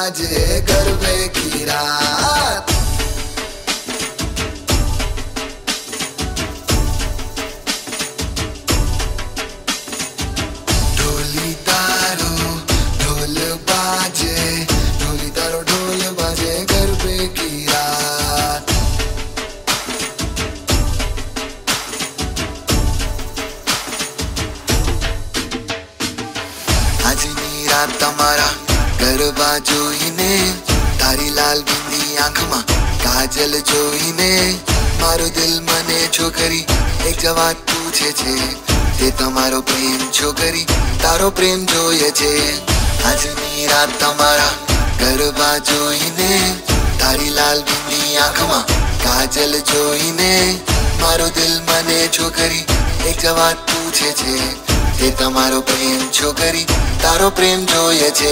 बाजे गरबे की रात। ढोली तारो ढोल बाजे, ढोली तारो ढोल बाजे गरबे की रात। આજની રાત તમારા ગરબા જોઈને, તારી લાલ બિંદી આંખમાં કાજલ જોઈને, મારું દિલ મને છોકરી એક જ વાત પૂછે છે, તે તમારો પ્રેમ છોકરી તારો પ્રેમ જોઈએ છે। આજની રાત તમારા ગરબા જોઈને, તારી લાલ બિંદી આંખમાં કાજલ જોઈને, મારું દિલ મને છોકરી એક જ વાત પૂછે છે, તે તમારો પ્રેમ છોકરી તારો પ્રેમ જોઈએ છે।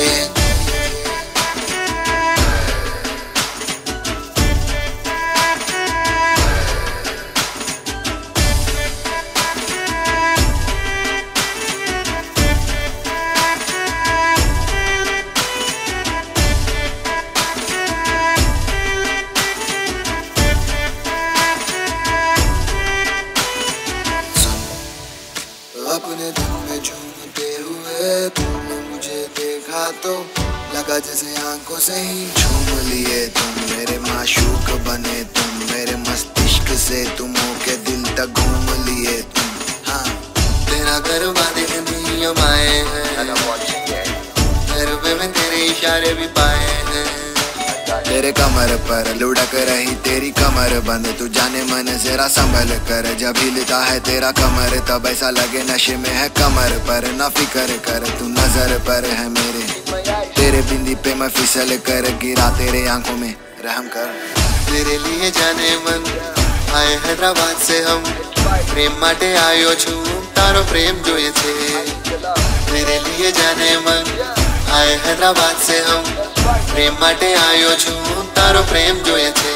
अपने दिल में झूमते हुए तुमने मुझे देखा तो लगा जैसे आंखों से ही झूम लिए तुम, मेरे माशूक बने तुम, मेरे मस्तिष्क से तुम होके दिल तक घूम लिए तुम। हाँ तेरा गरबा देखने हम आए हैं, गरबे में तेरे इशारे भी पाए हैं। तेरे कमर पर लुढ़क रही तेरी कमर बंद, तू जाने मन जरा संभल कर, जब हिलता है तेरा कमर तब ऐसा लगे नशे में है कमर पर। ना फिक्र कर तू नजर पर है मेरे, तेरे बिंदी पे मैं फिसल कर गिरा तेरे आंखों में रहम कर। तेरे लिए जाने मन आए हैदराबाद से हम, प्रेम माटे आयो छू तारो प्रेम जोए छे। तेरे लिए जाने मन आए हैदराबाद से हम, प्रेम माटे आयो छू तारो प्रेम जोए छे।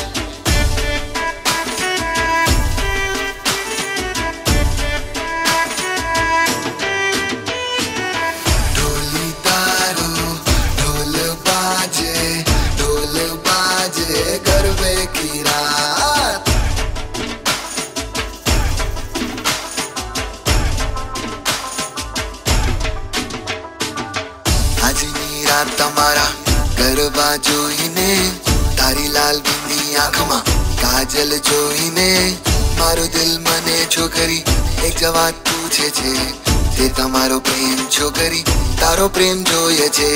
ढोली तारो ढोल बाजे, ढोल बाजे गरबे की रात। આજની રાત તમારા ગરબા જોઈને, તારી લાલ બિંદી આંખમાં કાજલ જોઈને, મારું દિલ મને છોકરી એક જ વાત પૂછે છે, તે તમારો પ્રેમ છોકરી તારો પ્રેમ જોઈએ છે।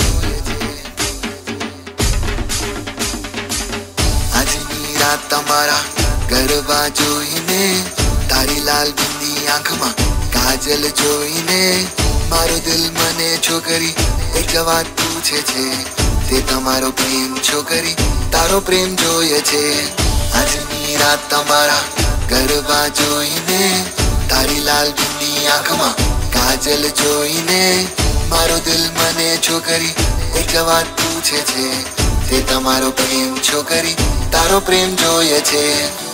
આજની રાત તમારા ગરબા જોઈને, તારી લાલ બિંદી આંખમાં કાજલ જોઈને, મારું દિલ મને છોકરી એક જ વાત પૂછે છે, તે તમારો પ્રેમ છોકરી તારો પ્રેમ જોઈએ છે। આજની રાત તમારા ગરબા જોઈને, તારી લાલ બિંદી આંખમાં કાજલ જોઈને, મારો દિલ મને છોકરી એક જ વાત પૂછે છે, તે તમારો પ્રેમ છોકરી તારો પ્રેમ જોઈએ છે।